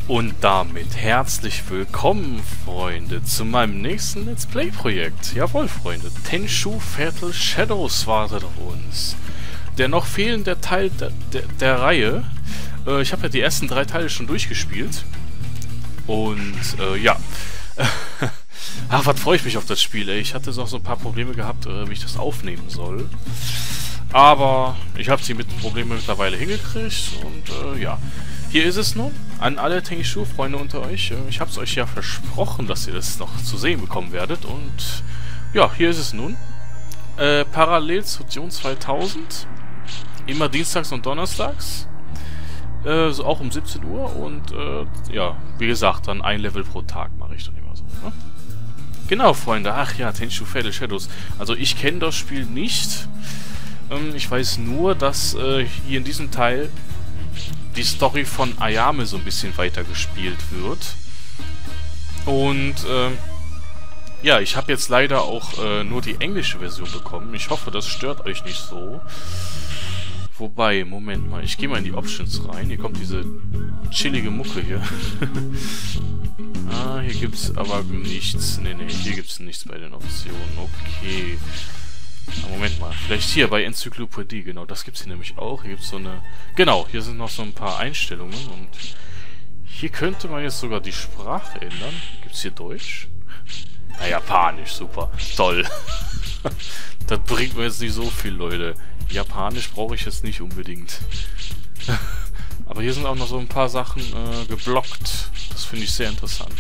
Und damit herzlich willkommen, Freunde, zu meinem nächsten Let's Play-Projekt. Jawohl, Freunde, Tenchu Fatal Shadows wartet auf uns. Der noch fehlende Teil der Reihe. Ich habe ja die ersten 3 Teile schon durchgespielt. Und, ja. Ach, was freue ich mich auf das Spiel, ey. Ich hatte noch so ein paar Probleme gehabt, wie ich das aufnehmen soll. Aber ich habe die Probleme mittlerweile hingekriegt und, ja. Hier ist es nun, an alle Tenchu-Freunde unter euch. Ich habe es euch ja versprochen, dass ihr das noch zu sehen bekommen werdet. Und ja, hier ist es nun. Parallel zu Dune 2000. Immer dienstags und donnerstags. So auch um 17 Uhr. Und ja, wie gesagt, dann ein Level pro Tag mache ich dann immer so. Ne? Genau, Freunde. Ach ja, Tenchu Fatal Shadows. Also ich kenne das Spiel nicht. Ich weiß nur, dass hier in diesem Teil die Story von Ayame so ein bisschen weiter gespielt wird. Und, ja, ich habe jetzt leider auch nur die englische Version bekommen. Ich hoffe, das stört euch nicht so. Wobei, Moment mal, ich gehe mal in die Options rein. Hier kommt diese chillige Mucke hier. Ah, hier gibt's aber nichts. Nee, hier gibt's nichts bei den Optionen. Okay. Moment mal, vielleicht hier bei Enzyklopädie, genau, das gibt's hier nämlich auch. Hier gibt's so eine... Genau, hier sind noch so ein paar Einstellungen und hier könnte man jetzt sogar die Sprache ändern. Gibt's hier Deutsch? Na, Japanisch, super, toll. Das bringt mir jetzt nicht so viel, Leute. Japanisch brauche ich jetzt nicht unbedingt. Aber hier sind auch noch so ein paar Sachen geblockt. Das finde ich sehr interessant.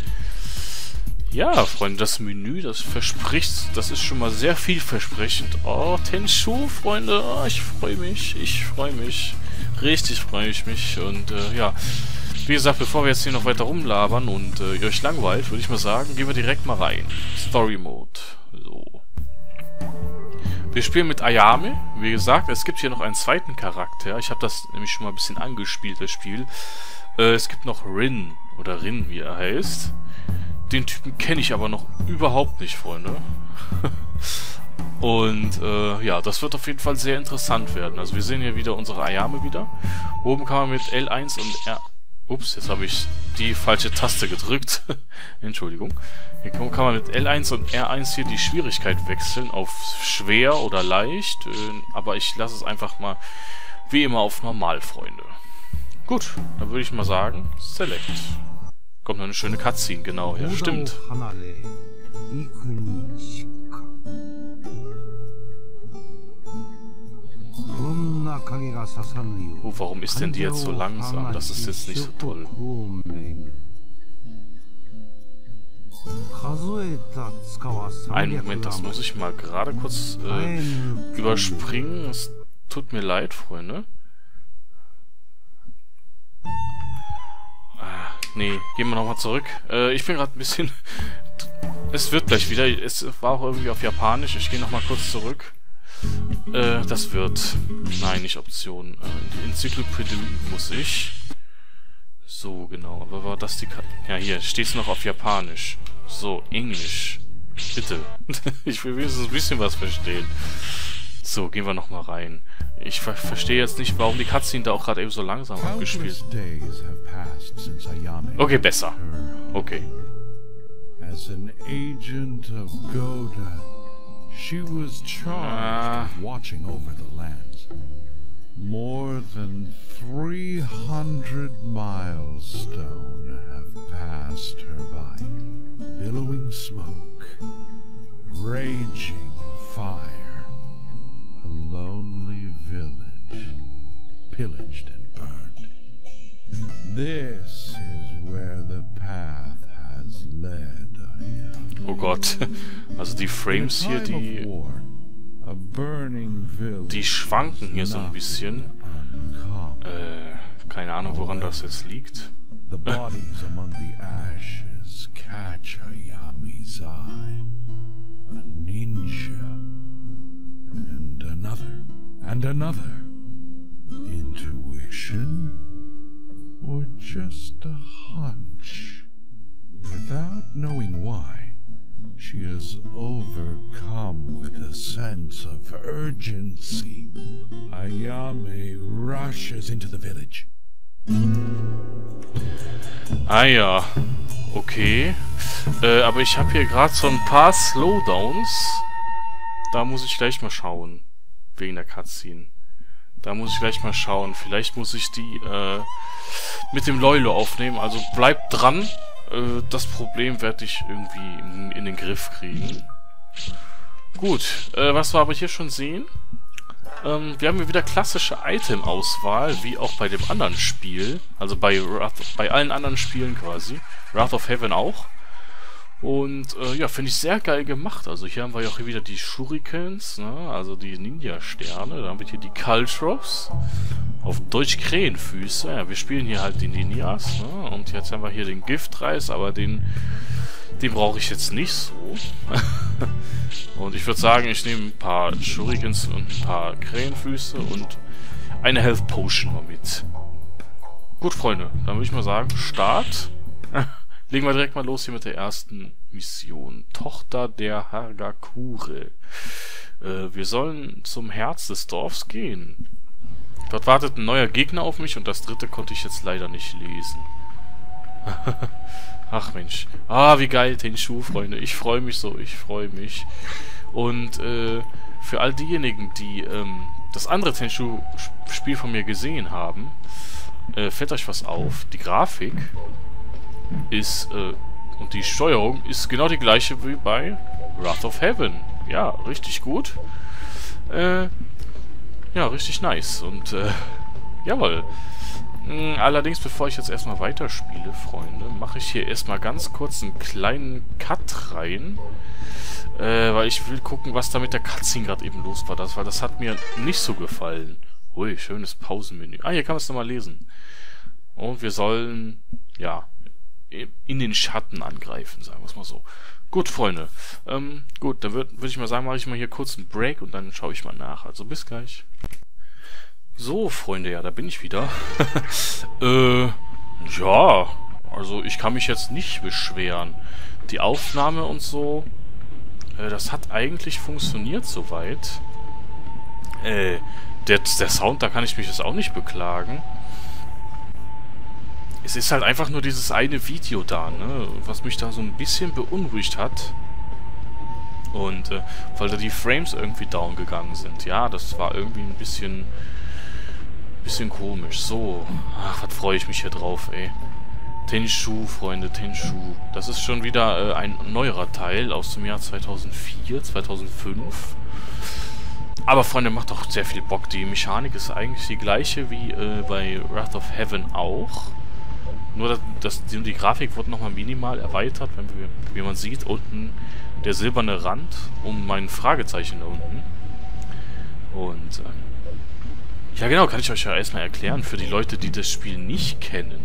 Ja, Freunde, das Menü, das verspricht, das ist schon mal sehr vielversprechend. Oh, Tenchu, Freunde, oh, ich freue mich, richtig freue ich mich. Und ja, wie gesagt, bevor wir jetzt hier noch weiter rumlabern und ihr euch langweilt, würde ich mal sagen, gehen wir direkt mal rein. Story Mode, so. Wir spielen mit Ayame, wie gesagt, es gibt hier noch einen zweiten Charakter. Ich habe das nämlich schon mal ein bisschen angespielt, das Spiel. Es gibt noch Rin, oder Rin, wie er heißt. Den Typen kenne ich aber noch überhaupt nicht, Freunde. Und, ja, das wird auf jeden Fall sehr interessant werden. Also wir sehen hier wieder unsere Ayame wieder. Oben kann man mit L1 und R... Ups, jetzt habe ich die falsche Taste gedrückt. Entschuldigung. Hier kann man mit L1 und R1 hier die Schwierigkeit wechseln auf schwer oder leicht. Aber ich lasse es einfach mal wie immer auf normal, Freunde. Gut, dann würde ich mal sagen, Select. Kommt noch eine schöne Cutscene, genau, ja, stimmt. Oh, warum ist denn die jetzt so langsam? Das ist jetzt nicht so toll. Einen Moment, das muss ich mal gerade kurz überspringen. Es tut mir leid, Freunde. Nee, gehen wir nochmal zurück. Ich bin gerade ein bisschen... Es wird gleich wieder. Es war auch irgendwie auf Japanisch. Ich gehe nochmal kurz zurück. Das wird... Nein, nicht Option. Die Enzyklopädie muss ich. So, genau. Aber war das die... Ja, hier steht es noch auf Japanisch. So, Englisch. Bitte. Ich will wenigstens ein bisschen was verstehen. So, gehen wir nochmal rein. Ich verstehe jetzt nicht, warum die Cutscene da auch gerade eben so langsam abgespielt. Okay, besser. Okay. As an agent of Goda, she was charged with watching over the lands. More than 300 milestones have passed her by. Billowing smoke, raging fire. A lonely village, pillaged and burned. This is where the path has led. Oh Gott, also die Frames hier, die schwanken hier so ein bisschen. Keine Ahnung, woran das jetzt liegt. The bodies among the ashes catch Ayame's eye. A ninja. And another, and another. Intuition? Or just a hunch? Without knowing why, she is overcome with a sense of urgency. Ayame rushes into the village. Ah ja. Okay. Aber ich habe hier gerade so ein paar Slowdowns. Da muss ich gleich mal schauen. Wegen der Cutscene. Da muss ich gleich mal schauen. Vielleicht muss ich die mit dem Loilo aufnehmen. Also bleibt dran. Das Problem werde ich irgendwie in den Griff kriegen. Gut. Was wir aber hier schon sehen. Wir haben hier wieder klassische Item-Auswahl, wie auch bei dem anderen Spiel. Also bei allen anderen Spielen quasi. Wrath of Heaven auch. Und ja, finde ich sehr geil gemacht. Also hier haben wir ja auch wieder die Shurikens, ne? Also die Ninja-Sterne. Dann haben wir hier die Caltrops. Auf Deutsch Krähenfüße. Ja, wir spielen hier halt die Ninjas, ne? Und jetzt haben wir hier den Giftreis, aber den brauche ich jetzt nicht so. Und ich würde sagen, ich nehme ein paar Shurikens und ein paar Krähenfüße und eine Health Potion mal mit. Gut, Freunde, dann würde ich mal sagen, Start. Legen wir direkt mal los hier mit der ersten Mission. Tochter der Hagakure. Wir sollen zum Herz des Dorfs gehen. Dort wartet ein neuer Gegner auf mich und das dritte konnte ich jetzt leider nicht lesen. Ach Mensch. Ah, wie geil, Tenchu, Freunde. Ich freue mich so, ich freue mich. Und für all diejenigen, die das andere Tenchu-Spiel von mir gesehen haben, fällt euch was auf. Die Grafik ist und die Steuerung ist genau die gleiche wie bei Wrath of Heaven. Ja, richtig gut. Ja, richtig nice. Und jawohl. Allerdings, bevor ich jetzt erstmal weiterspiele, Freunde, mache ich hier erstmal ganz kurz einen kleinen Cut rein. Weil ich will gucken, was da mit der Cutscene gerade eben los war. Weil das hat mir nicht so gefallen. Ui, schönes Pausenmenü. Ah, hier kann man es nochmal lesen. Und wir sollen, ja, in den Schatten angreifen, sagen wir es mal so. Gut, Freunde. Gut, dann würd ich mal sagen, mache ich mal hier kurz einen Break und dann schaue ich mal nach. Also bis gleich. So, Freunde, ja, da bin ich wieder. Ja, also ich kann mich jetzt nicht beschweren. Die Aufnahme und so, das hat eigentlich funktioniert soweit. Der Sound, da kann ich mich jetzt auch nicht beklagen. Es ist halt einfach nur dieses eine Video da, ne, was mich da so ein bisschen beunruhigt hat. Und, weil da die Frames irgendwie down gegangen sind. Ja, das war irgendwie ein bisschen komisch. So, ach, was freue ich mich hier drauf, ey. Tenchu, Freunde, Tenchu. Das ist schon wieder ein neuerer Teil aus dem Jahr 2004, 2005. Aber, Freunde, macht doch sehr viel Bock. Die Mechanik ist eigentlich die gleiche wie bei Wrath of Heaven auch. Nur, die Grafik wurde nochmal minimal erweitert, wie man sieht. Unten der silberne Rand um mein Fragezeichen da unten. Und, ja genau, kann ich euch ja erstmal erklären, für die Leute, die das Spiel nicht kennen.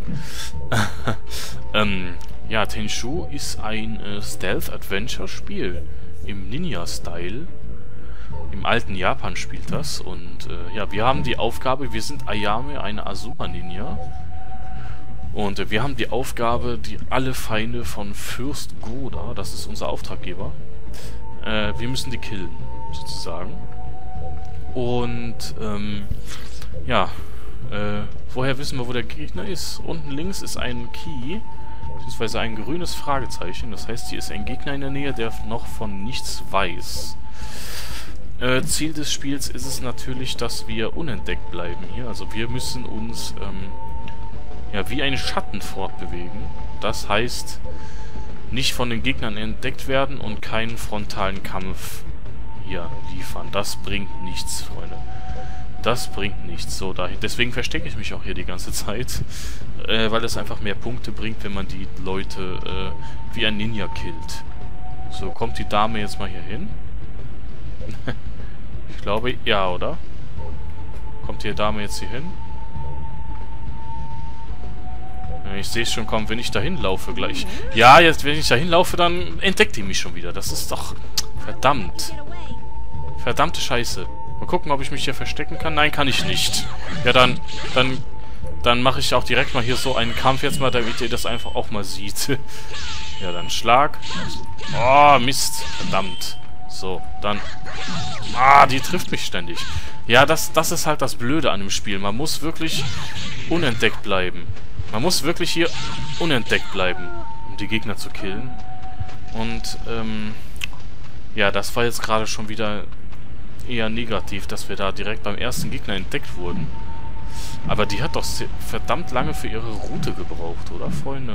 Ja, Tenchu ist ein Stealth-Adventure-Spiel im Ninja-Style. Im alten Japan spielt das. Und ja, wir haben die Aufgabe, wir sind Ayame, eine Azuma-Ninja. Und wir haben die Aufgabe, alle Feinde von Fürst Goda, das ist unser Auftraggeber, wir müssen die killen, sozusagen. Und, ja, woher wissen wir, wo der Gegner ist? Unten links ist ein Key, beziehungsweise ein grünes Fragezeichen. Das heißt, hier ist ein Gegner in der Nähe, der noch von nichts weiß. Ziel des Spiels ist es natürlich, dass wir unentdeckt bleiben hier. Also wir müssen uns, ja, wie ein Schatten fortbewegen. Das heißt, nicht von den Gegnern entdeckt werden und keinen frontalen Kampf hier liefern. Das bringt nichts, Freunde. Das bringt nichts. So, deswegen verstecke ich mich auch hier die ganze Zeit. Weil es einfach mehr Punkte bringt, wenn man die Leute wie ein Ninja killt. So, kommt die Dame jetzt mal hier hin? Ich glaube, ja, oder? Kommt die Dame jetzt hier hin? Ich sehe es schon kommen, wenn ich dahin laufe gleich. Ja, jetzt, wenn ich dahin laufe, dann entdeckt die mich schon wieder. Das ist doch... Verdammt. Verdammte Scheiße. Mal gucken, ob ich mich hier verstecken kann. Nein, kann ich nicht. Ja, dann mache ich auch direkt mal hier so einen Kampf jetzt mal, damit ihr das einfach auch mal sieht. Ja, dann Schlag. Oh, Mist. Verdammt. So, dann... Ah, die trifft mich ständig. Ja, das ist halt das Blöde an dem Spiel. Man muss wirklich unentdeckt bleiben. Man muss wirklich hier unentdeckt bleiben, um die Gegner zu killen. Und, ja, das war jetzt gerade schon wieder eher negativ, dass wir da direkt beim ersten Gegner entdeckt wurden. Aber die hat doch verdammt lange für ihre Route gebraucht, oder, Freunde?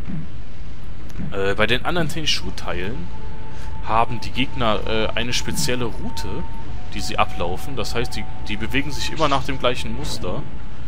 Bei den anderen Tenchu-Teilen haben die Gegner eine spezielle Route, die sie ablaufen. Das heißt, die bewegen sich immer nach dem gleichen Muster.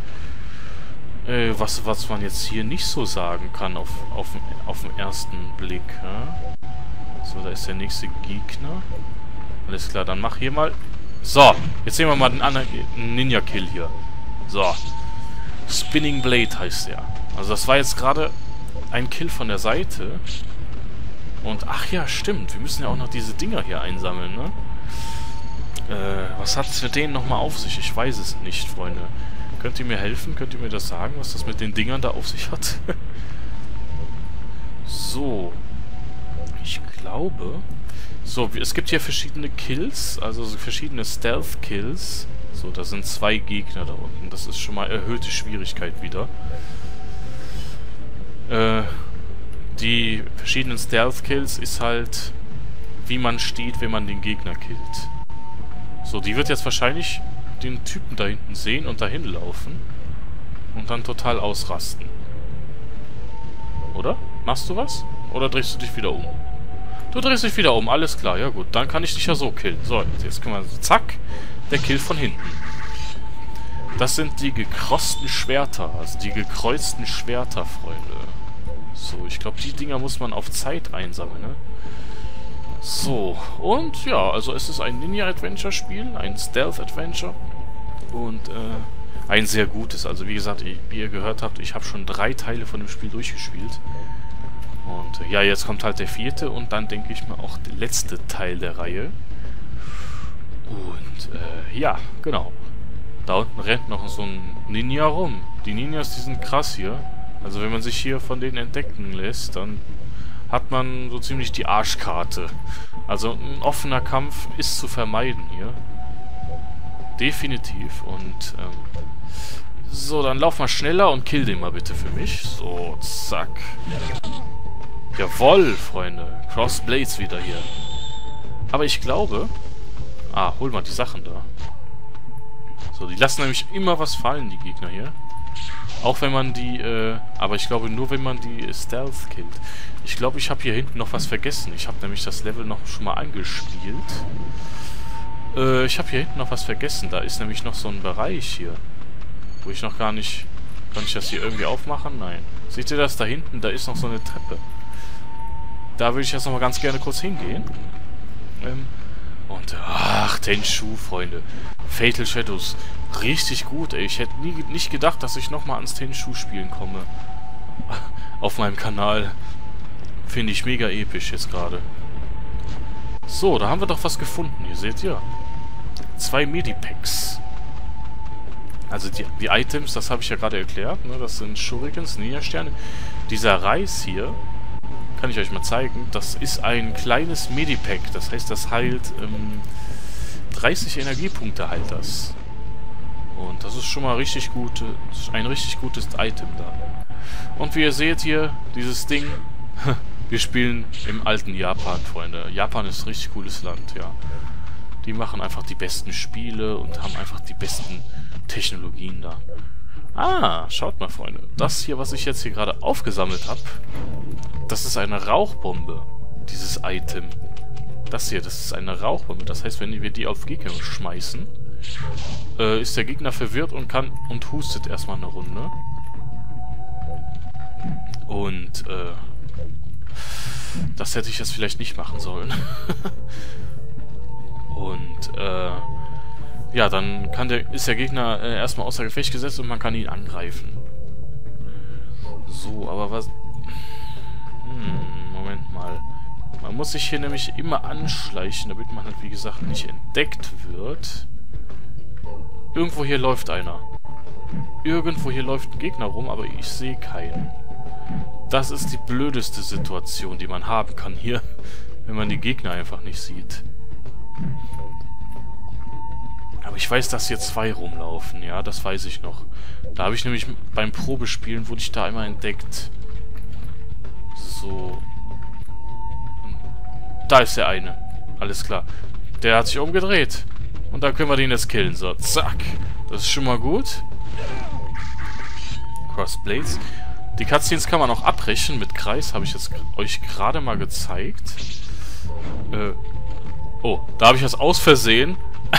Was man jetzt hier nicht so sagen kann auf den ersten Blick. Ja? So, da ist der nächste Gegner. Alles klar, dann mach hier mal... So, jetzt sehen wir mal den anderen Ninja-Kill hier. So. Spinning Blade heißt der. Also das war jetzt gerade ein Kill von der Seite. Und, ach ja, stimmt. Wir müssen ja auch noch diese Dinger hier einsammeln, ne? Was hat es mit denen nochmal auf sich? Ich weiß es nicht, Freunde. Könnt ihr mir helfen? Könnt ihr mir das sagen, was das mit den Dingern da auf sich hat? So. Ich glaube... So, es gibt hier verschiedene Kills, also verschiedene Stealth-Kills. So, da sind 2 Gegner da unten. Das ist schon mal erhöhte Schwierigkeit wieder. Die verschiedenen Stealth-Kills ist halt, wie man steht, wenn man den Gegner killt. So, die wird jetzt wahrscheinlich den Typen da hinten sehen und dahin laufen. Und dann total ausrasten. Oder? Machst du was? Oder drehst du dich wieder um? Du drehst dich wieder um, alles klar. Ja gut, dann kann ich dich ja so killen. So, jetzt können wir so, zack, der Kill von hinten. Das sind die gekreuzten Schwerter, also die gekreuzten Schwerter, Freunde. So, ich glaube, die Dinger muss man auf Zeit einsammeln, ne? So, und ja, also es ist ein Ninja-Adventure-Spiel, ein Stealth-Adventure. Und, ein sehr gutes. Also wie gesagt, wie ihr gehört habt, ich habe schon 3 Teile von dem Spiel durchgespielt. Und ja, jetzt kommt halt der 4. und dann denke ich mal auch der letzte Teil der Reihe. Und ja, genau. Da unten rennt noch so ein Ninja rum. Die Ninjas, die sind krass hier. Also wenn man sich hier von denen entdecken lässt, dann hat man so ziemlich die Arschkarte. Also ein offener Kampf ist zu vermeiden hier. Definitiv. Und so, dann lauf mal schneller und kill den mal bitte für mich. So, zack. Jawoll, Freunde. Cross Blades wieder hier. Aber ich glaube... Ah, hol mal die Sachen da. So, die lassen nämlich immer was fallen, die Gegner hier. Auch wenn man die, aber ich glaube nur, wenn man die Stealth killt. Ich glaube, ich habe hier hinten noch was vergessen. Ich habe nämlich das Level noch schon mal angespielt. Ich habe hier hinten noch was vergessen. Da ist nämlich noch so ein Bereich hier. Wo ich noch gar nicht... Kann ich das hier irgendwie aufmachen? Nein. Seht ihr das da hinten? Da ist noch so eine Treppe. Da würde ich jetzt noch mal ganz gerne kurz hingehen. Und, ach, Tenchu, Freunde. Fatal Shadows. Richtig gut, ey. Ich hätte nicht gedacht, dass ich nochmal ans Tenchu-Spielen komme. Auf meinem Kanal. Finde ich mega episch jetzt gerade. So, da haben wir doch was gefunden. Hier seht ihr. 2 Medipacks. Also die Items, das habe ich ja gerade erklärt. Ne? Das sind Shurikens, Ninja-Sterne. Dieser Reis hier, kann ich euch mal zeigen, das ist ein kleines Medipack. Das heißt, das heilt 30 Energiepunkte heilt das. Und das ist schon mal richtig gut, ein richtig gutes Item da. Und wie ihr seht hier, dieses Ding, wir spielen im alten Japan, Freunde. Japan ist ein richtig cooles Land, ja. Die machen einfach die besten Spiele und haben einfach die besten Technologien da. Ah, schaut mal, Freunde. Das hier, was ich jetzt hier gerade aufgesammelt habe, das ist eine Rauchbombe, dieses Item. Das hier, das ist eine Rauchbombe. Das heißt, wenn wir die auf Gegner schmeißen, ist der Gegner verwirrt und hustet erstmal eine Runde. Und, das hätte ich jetzt vielleicht nicht machen sollen. Und, ja, dann ist der Gegner erstmal außer Gefecht gesetzt und man kann ihn angreifen. So, aber was... Moment mal. Man muss sich hier nämlich immer anschleichen, damit man halt, wie gesagt, nicht entdeckt wird. Irgendwo hier läuft einer. Irgendwo hier läuft ein Gegner rum, aber ich sehe keinen. Das ist die blödeste Situation, die man haben kann hier, wenn man die Gegner einfach nicht sieht. Aber ich weiß, dass hier 2 rumlaufen. Ja, das weiß ich noch. Da habe ich nämlich beim Probespielen, wurde ich da einmal entdeckt. So. Da ist der eine. Alles klar. Der hat sich umgedreht. Und dann können wir den jetzt killen. So, zack. Das ist schon mal gut. Crossblades. Die Cutscenes kann man auch abbrechen mit Kreis. Habe ich jetzt euch gerade mal gezeigt. Oh, da habe ich das aus Versehen.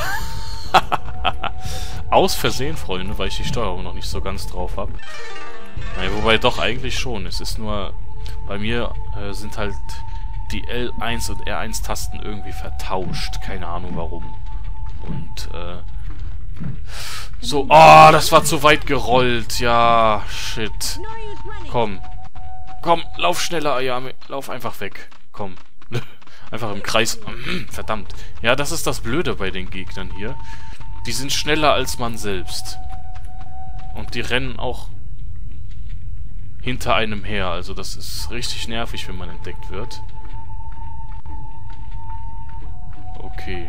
Aus Versehen, Freunde, weil ich die Steuerung noch nicht so ganz drauf habe. Naja, wobei doch eigentlich schon. Es ist nur, bei mir sind halt die L1 und R1-Tasten irgendwie vertauscht. Keine Ahnung warum. Und, so, oh, das war zu weit gerollt. Ja, shit. Komm. Komm, lauf schneller, Ayame. Lauf einfach weg. Komm. Einfach im Kreis. Verdammt. Ja, das ist das Blöde bei den Gegnern hier. Die sind schneller als man selbst. Und die rennen auch hinter einem her. Also das ist richtig nervig, wenn man entdeckt wird. Okay.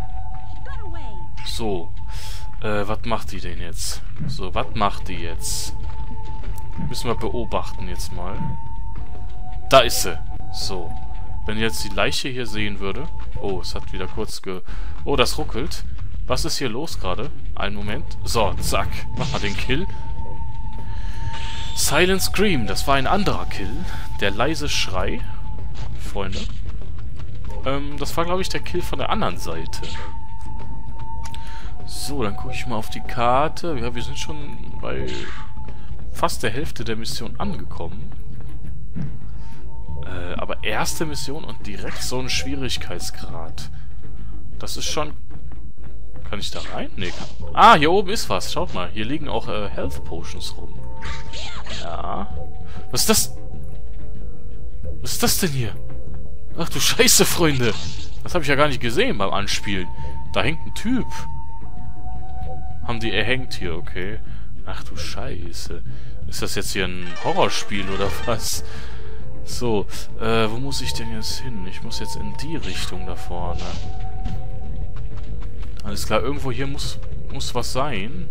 So. Was macht die denn jetzt? So, was macht die jetzt? Müssen wir beobachten jetzt mal. Da ist sie. So. Wenn jetzt die Leiche hier sehen würde... Oh, es hat wieder kurz Oh, das ruckelt. Was ist hier los gerade? Einen Moment. So, zack. Mach mal den Kill. Silent Scream. Das war ein anderer Kill. Der leise Schrei. Freunde. Das war, glaube ich, der Kill von der anderen Seite. So, dann gucke ich mal auf die Karte. Ja, wir sind schon bei fast der Hälfte der Mission angekommen. Aber erste Mission und direkt so ein Schwierigkeitsgrad. Das ist schon... Kann ich da rein? Nee. Ah, hier oben ist was. Schaut mal. Hier liegen auch Health Potions rum. Ja. Was ist das? Was ist das denn hier? Ach du Scheiße, Freunde. Das habe ich ja gar nicht gesehen beim Anspielen. Da hängt ein Typ. Haben die erhängt hier, okay. Ach du Scheiße. Ist das jetzt hier ein Horrorspiel oder was? So, wo muss ich denn jetzt hin? Ich muss jetzt in die Richtung da vorne. Alles klar, irgendwo hier muss was sein.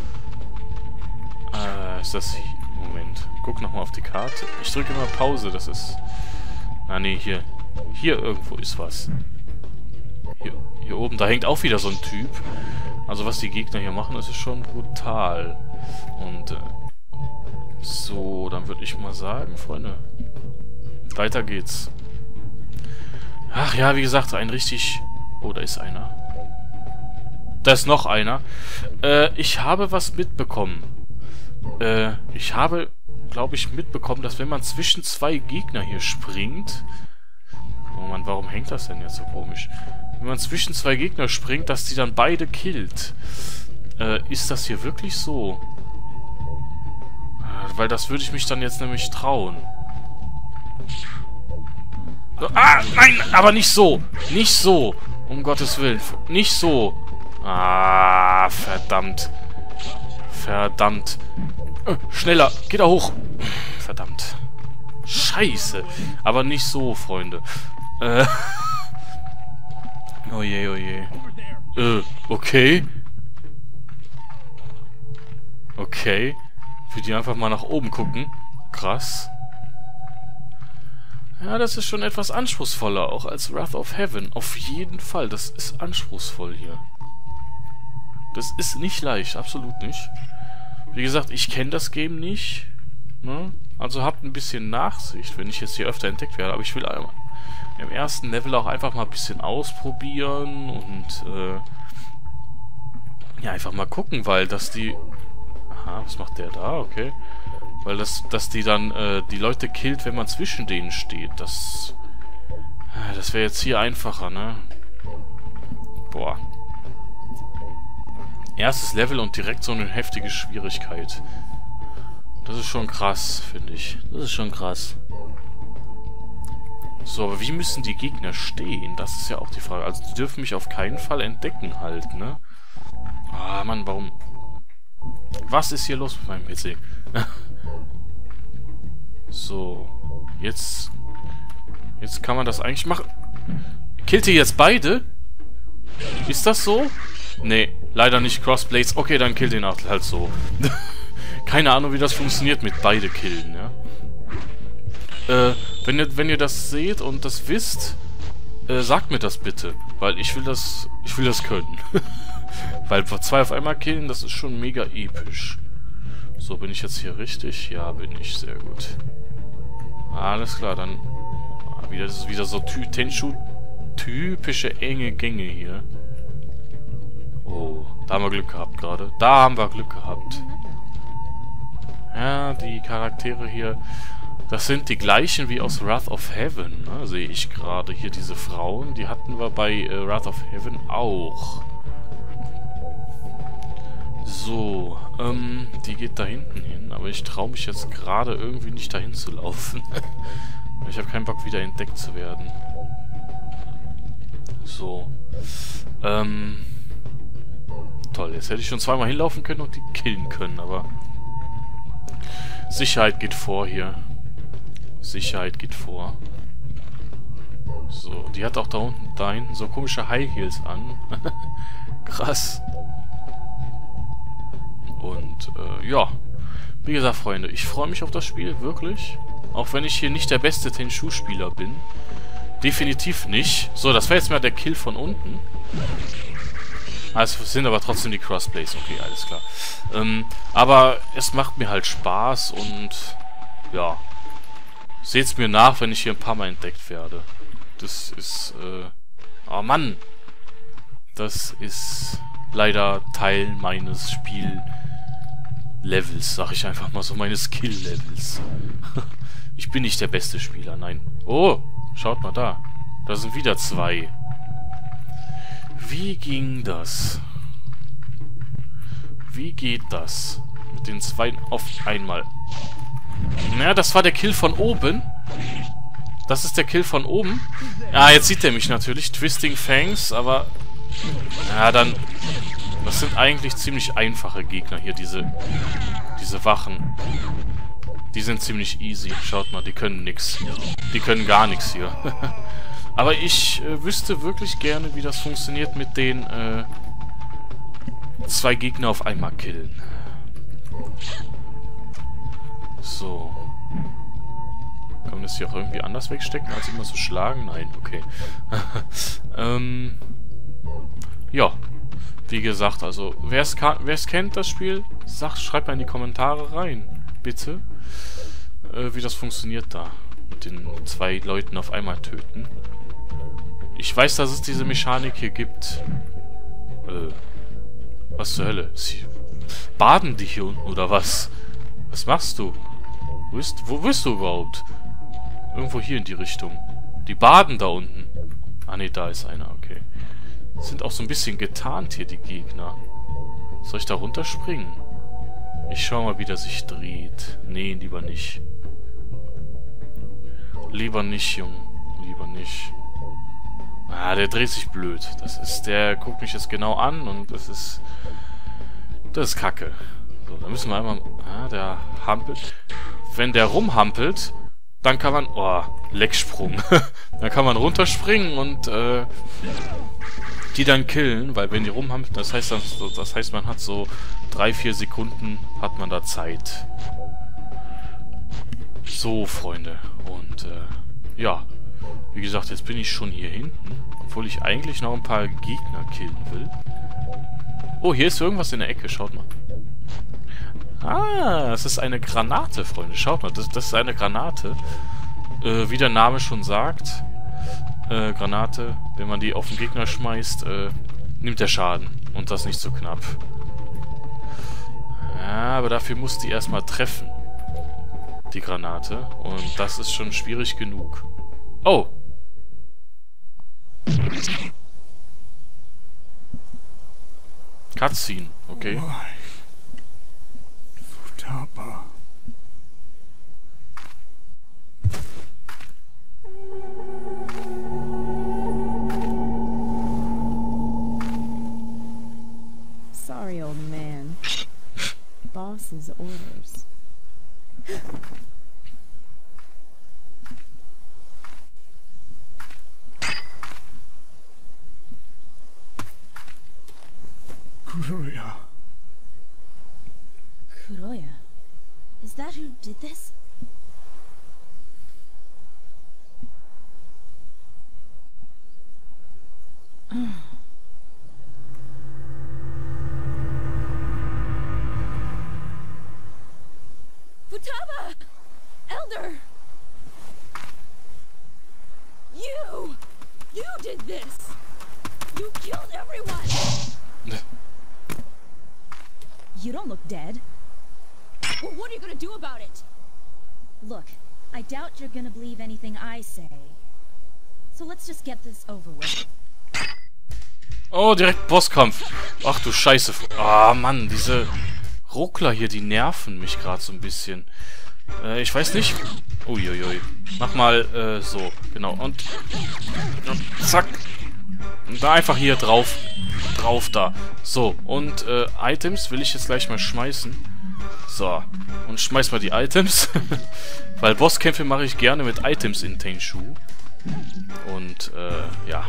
Ist das... Moment. Guck nochmal auf die Karte. Ich drücke immer Pause, das ist... Ah, nee, hier. Hier irgendwo ist was. Hier oben, da hängt auch wieder so ein Typ. Also was die Gegner hier machen, das ist schon brutal. Und, so, dann würde ich mal sagen, Freunde... Weiter geht's. Ach ja, wie gesagt, ein richtig... Oh, da ist einer. Da ist noch einer. Ich habe was mitbekommen. Ich habe, glaube ich, mitbekommen, dass wenn man zwischen 2 Gegner hier springt... Oh Mann, warum hängt das denn jetzt so komisch? Wenn man zwischen 2 Gegner springt, dass die dann beide killt. Ist das hier wirklich so? Weil das würde ich mich dann jetzt nämlich trauen. Ah, nein, aber nicht so. Nicht so. Um Gottes Willen. Nicht so. Ah, verdammt. Verdammt. Schneller. Geh da hoch. Verdammt. Scheiße. Aber nicht so, Freunde. Oh je, oh je. Okay. Okay. Ich will die einfach mal nach oben gucken. Krass. Ja, das ist schon etwas anspruchsvoller, auch als Wrath of Heaven. Auf jeden Fall, das ist anspruchsvoll hier. Das ist nicht leicht, absolut nicht. Wie gesagt, ich kenne das Game nicht. Ne? Also habt ein bisschen Nachsicht, wenn ich jetzt hier öfter entdeckt werde. Aber ich will einmal im ersten Level auch einfach mal ein bisschen ausprobieren und ja, einfach mal gucken, weil dass die... Aha, was macht der da? Okay. Weil dass die dann die Leute killt, wenn man zwischen denen steht. Das wäre jetzt hier einfacher, ne? Boah. Erstes Level und direkt so eine heftige Schwierigkeit. Das ist schon krass, finde ich. Das ist schon krass. So, aber wie müssen die Gegner stehen? Das ist ja auch die Frage. Also die dürfen mich auf keinen Fall entdecken halt, ne? Ah, Mann, warum... Was ist hier los mit meinem PC? So. Jetzt kann man das eigentlich machen. Killt ihr jetzt beide? Ist das so? Nee, leider nicht Crossblades. Okay, dann kill den halt so. Keine Ahnung, wie das funktioniert mit beide killen, ja. Wenn ihr das seht und das wisst, sagt mir das bitte. Weil ich will das können. Weil 2 auf einmal killen, das ist schon mega episch. So, bin ich jetzt hier richtig? Ja, bin ich. Sehr gut. Alles klar, dann... Das ist wieder so Tenchu-typische enge Gänge hier. Oh, da haben wir Glück gehabt gerade. Da haben wir Glück gehabt. Ja, die Charaktere hier... Das sind die gleichen wie aus Wrath of Heaven, ne? Sehe ich gerade. Hier diese Frauen, die hatten wir bei Wrath of Heaven auch. So, die geht da hinten hin, aber ich traue mich jetzt gerade irgendwie nicht dahin zu laufen. Ich habe keinen Bock, wieder entdeckt zu werden. So. Toll, jetzt hätte ich schon zweimal hinlaufen können und die killen können, aber... Sicherheit geht vor hier. Sicherheit geht vor. So, die hat auch da hinten so komische High Heels an. Krass. Und, ja. Wie gesagt, Freunde, ich freue mich auf das Spiel, wirklich. Auch wenn ich hier nicht der beste Tenchu-Spieler bin. Definitiv nicht. So, das wäre jetzt mal der Kill von unten. Es sind aber trotzdem die Crossplays. Okay, alles klar. Aber es macht mir halt Spaß und, ja. Seht's mir nach, wenn ich hier ein paar Mal entdeckt werde. Das ist, oh Mann! Das ist leider Teil meines Spiellevels, sag ich einfach mal so, meines Skill-Levels. Ich bin nicht der beste Spieler, nein. Oh, schaut mal da. Da sind wieder 2. Wie ging das? Wie geht das? Mit den 2 auf einmal. Naja, das war der Kill von oben. Das ist der Kill von oben. Ja, jetzt sieht er mich natürlich. Twisting Fangs, aber... Ja, dann... Das sind eigentlich ziemlich einfache Gegner hier, diese Wachen. Die sind ziemlich easy. Schaut mal, die können nix. Die können gar nichts hier. Aber ich wüsste wirklich gerne, wie das funktioniert mit den 2 Gegner auf einmal killen. So. Kann man das hier auch irgendwie anders wegstecken, als immer so schlagen? Nein, okay. Ja. Wie gesagt, also, wer es kennt, das Spiel, schreibt mal in die Kommentare rein. Bitte. Wie das funktioniert da. Mit den 2 Leuten auf einmal töten. Ich weiß, dass es diese Mechanik hier gibt. Was zur Hölle? Baden die hier unten, oder was? Was machst du? Wo bist du überhaupt? Irgendwo hier in die Richtung. Die baden da unten. Ah ne, da ist einer, okay. Sind auch so ein bisschen getarnt hier, die Gegner. Soll ich da runterspringen? Ich schau mal, wie der sich dreht. Nee, lieber nicht. Lieber nicht, Junge. Lieber nicht. Ah, der dreht sich blöd. Der guckt mich jetzt genau an und das ist Kacke. So, da müssen wir einmal... Ah, der hampelt. Wenn der rumhampelt, dann kann man... Oh, Lecksprung. Dann kann man runterspringen und, die dann killen, weil wenn die rumhampeln, das heißt, man hat so 3-4 Sekunden hat man da Zeit. So, Freunde. Und, ja. Wie gesagt, jetzt bin ich schon hier hinten, obwohl ich eigentlich noch ein paar Gegner killen will. Oh, hier ist irgendwas in der Ecke, schaut mal. Ah, es ist eine Granate, Freunde. Schaut mal, das ist eine Granate. Wie der Name schon sagt, Granate, wenn man die auf den Gegner schmeißt, nimmt der Schaden. Und das nicht so knapp. Ja, aber dafür muss die erstmal treffen. Die Granate. Und das ist schon schwierig genug. Oh! Cutscene, okay. Futaba. Sorry, old man. Boss's orders. Kuroya. Kuroya? Is that who did this? Futaba! Elder! You! You did this! You killed everyone! You don't look dead. Well, what are you gonna do about it? Look, I doubt you're gonna believe anything I say. So let's just get this over with. Oh, direkt Bosskampf. Ach du Scheiße. Ah, Mann, diese Ruckler hier, die nerven mich gerade so ein bisschen. Ich weiß nicht. Uiuiui. Mach mal, so. Genau. Und zack. Und da einfach hier drauf. Drauf da. So. Und, Items will ich jetzt gleich mal schmeißen. So. Und schmeiß mal die Items. Weil Bosskämpfe mache ich gerne mit Items in Tenchu. Und, ja.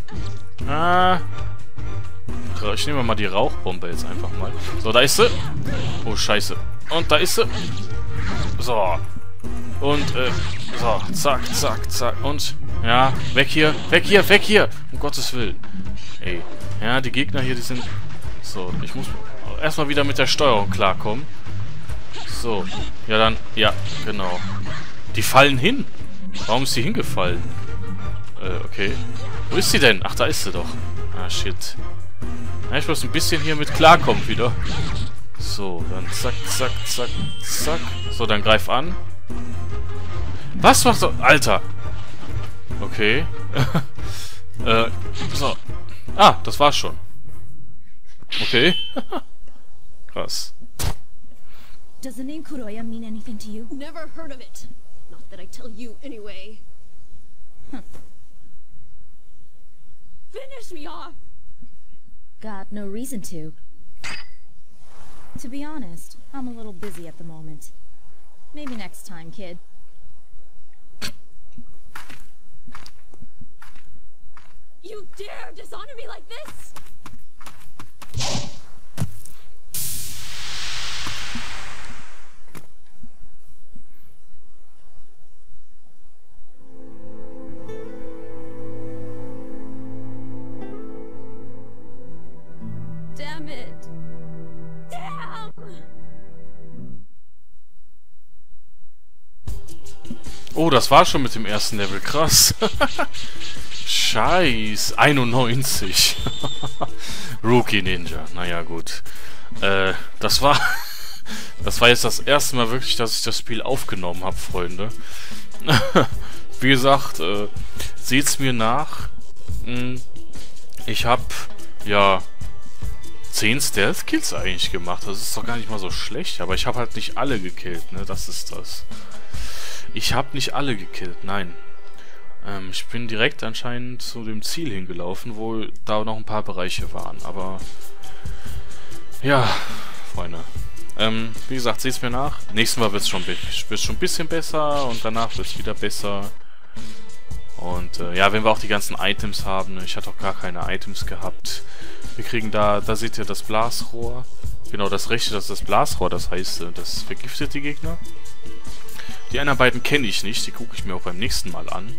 Ich nehme mal die Rauchbombe jetzt einfach mal. So, da ist sie. Oh, scheiße. Und da ist sie. So. Und, so. Zack, zack, zack. Und, ja, weg hier. Weg hier, weg hier. Um Gottes Willen. Ey. Ja, die Gegner hier, die sind... So, ich muss erstmal wieder mit der Steuerung klarkommen. So. Ja, dann... Ja, genau. Die fallen hin. Warum ist sie hingefallen? Okay. Wo ist sie denn? Ach, da ist sie doch. Ah, shit. Ja, ich muss ein bisschen hier mit klarkommen wieder. So, dann zack, zack, zack, zack. So, dann greif an. Was macht so... Alter! Okay. So. Ah, das war's schon. Okay. Krass. Does the name Kuroya mean anything to you? Never heard of it. Not that I tell you anyway. Finish me off! Got no reason to. To be honest, I'm a little busy at the moment. Maybe next time, kid. You dare dishonor me like this? Damn it. Damn! Oh, das war schon mit dem ersten Level. Krass. Scheiß. 91. Rookie Ninja. Naja, gut. Das war... Das war jetzt das erste Mal wirklich, dass ich das Spiel aufgenommen habe, Freunde. Wie gesagt, seht's mir nach. Ich habe, ja... 10 Stealth-Kills eigentlich gemacht. Das ist doch gar nicht mal so schlecht. Aber ich habe halt nicht alle gekillt, ne? Das ist das. Ich habe nicht alle gekillt, nein. Ich bin direkt anscheinend zu dem Ziel hingelaufen, wo da noch ein paar Bereiche waren. Aber, ja, Freunde. Wie gesagt, seht's mir nach. Nächstes Mal wird's schon ein bisschen besser und danach wird's wieder besser. Und, ja, wenn wir auch die ganzen Items haben. Ne? Ich hatte auch gar keine Items gehabt. Wir kriegen da seht ihr das Blasrohr. Genau, das rechte, das ist das Blasrohr, das heißt, das vergiftet die Gegner. Die anderen beiden kenne ich nicht, die gucke ich mir auch beim nächsten Mal an.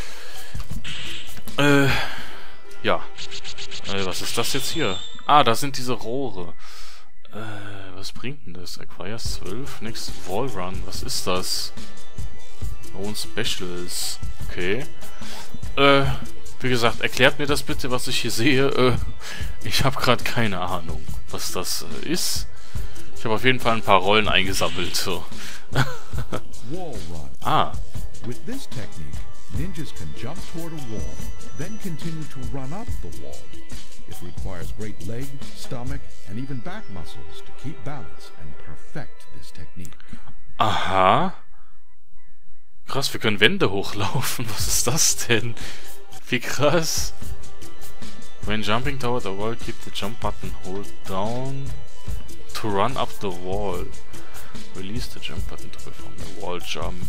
Ja. Was ist das jetzt hier? Ah, da sind diese Rohre. Was bringt denn das? Acquires 12, Next Wall Run, was ist das? Own Specials. Okay. Wie gesagt, erklärt mir das bitte, was ich hier sehe. Ich habe gerade keine Ahnung, was das ist. Ich habe auf jeden Fall ein paar Rollen eingesammelt. So. Wall run. Ah. With this technique, ninjas can jump toward a wall, then continue to run up the wall. It requires great leg, stomach, and even back muscles to keep balance and perfect this technique. Aha. Krass, wir können Wände hochlaufen. Was ist das denn? Wie krass. When jumping toward a wall, keep the jump button hold down to run up the wall. Release the jump button to perform the wall jump.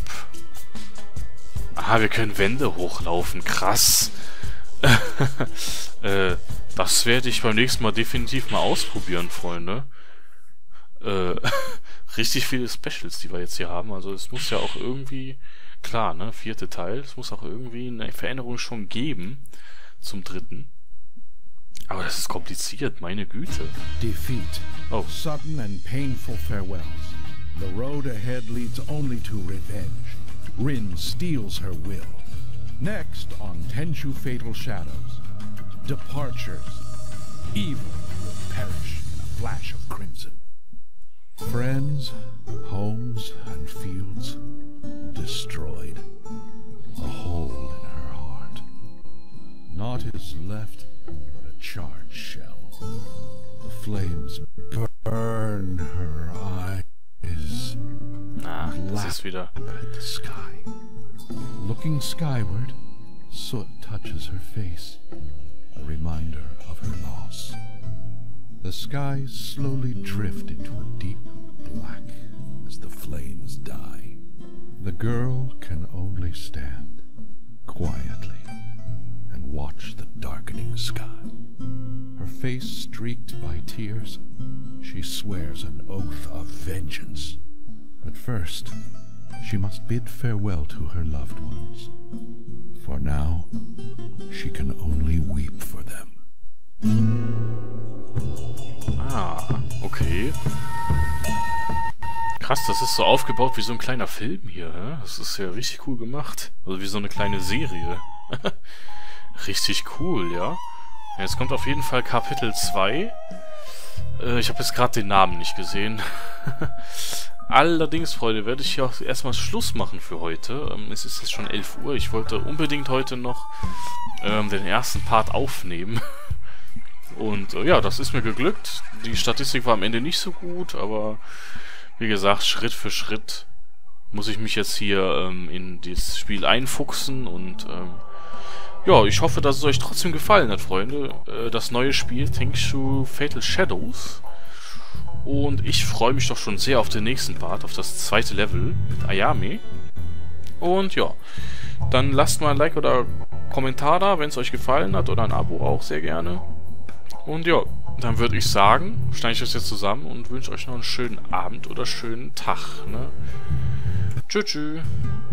Aha, wir können Wände hochlaufen. Krass. Das werde ich beim nächsten Mal definitiv mal ausprobieren, Freunde. Richtig viele Specials, die wir jetzt hier haben. Also es muss ja auch irgendwie... Klar, ne? 4. Teil. Es muss auch irgendwie eine Veränderung schon geben zum 3. Aber das ist kompliziert, meine Güte. Defeat. Oh. Sudden and painful farewells. The road ahead leads only to revenge. Rin steals her will. Next on Tenchu Fatal Shadows. Departures. Evil will perish in a flash of crimson. Friends, homes, and fields destroyed. A hole in her heart. Naught is left but a charred shell. The flames burn her eyes. Ah, das ist wieder... At the sky. Looking skyward, soot touches her face, a reminder of her loss. The skies slowly drift into a deep black as the flames die. The girl can only stand quietly and watch the darkening sky. Her face streaked by tears, she swears an oath of vengeance. But first, she must bid farewell to her loved ones. For now, she can only weep for them. Ah, okay. Krass, das ist so aufgebaut wie so ein kleiner Film hier, hä? Das ist ja richtig cool gemacht. Also wie so eine kleine Serie. Richtig cool, ja. Jetzt kommt auf jeden Fall Kapitel 2. Ich habe jetzt gerade den Namen nicht gesehen. Allerdings, Freunde, werde ich hier auch erstmal Schluss machen für heute. Es ist jetzt schon 11 Uhr. Ich wollte unbedingt heute noch den ersten Part aufnehmen. Und ja, das ist mir geglückt. Die Statistik war am Ende nicht so gut, aber wie gesagt, Schritt für Schritt muss ich mich jetzt hier in das Spiel einfuchsen. Und ja, ich hoffe, dass es euch trotzdem gefallen hat, Freunde. Das neue Spiel, Tenchu Fatal Shadows. Und ich freue mich doch schon sehr auf den nächsten Part, auf das 2. Level mit Ayame. Und ja, dann lasst mal ein Like oder Kommentar da, wenn es euch gefallen hat, oder ein Abo auch sehr gerne. Und ja, dann würde ich sagen, schneide ich das jetzt zusammen und wünsche euch noch einen schönen Abend oder schönen Tag, ne? Tschüss, tschüss.